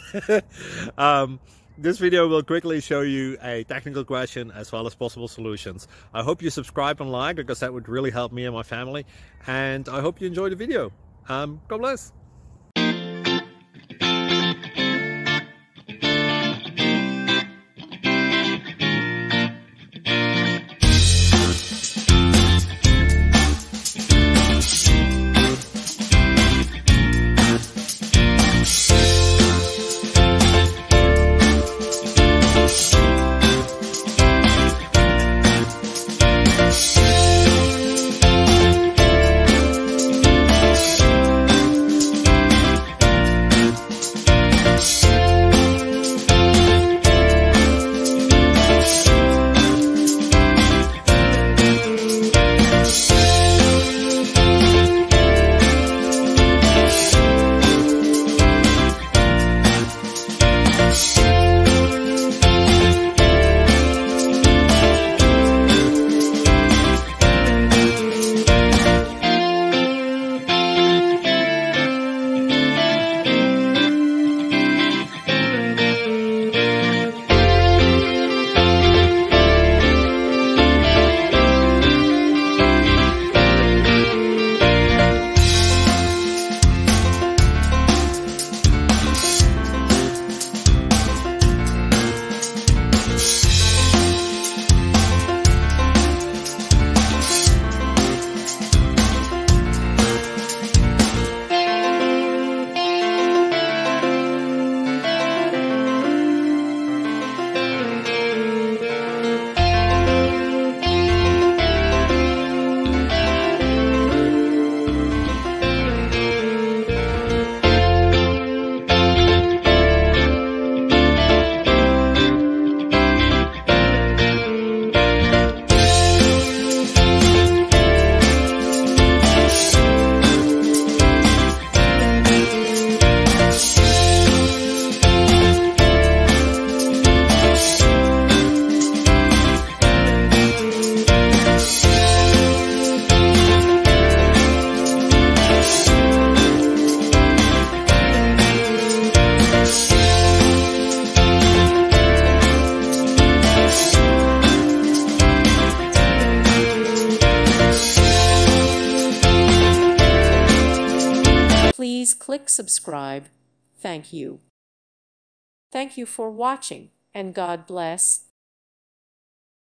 This video will quickly show you a technical question as well as possible solutions. I hope you subscribe and like, because that would really help me and my family. And I hope you enjoy the video. God bless. Please click subscribe. Thank you. Thank you for watching, and God bless.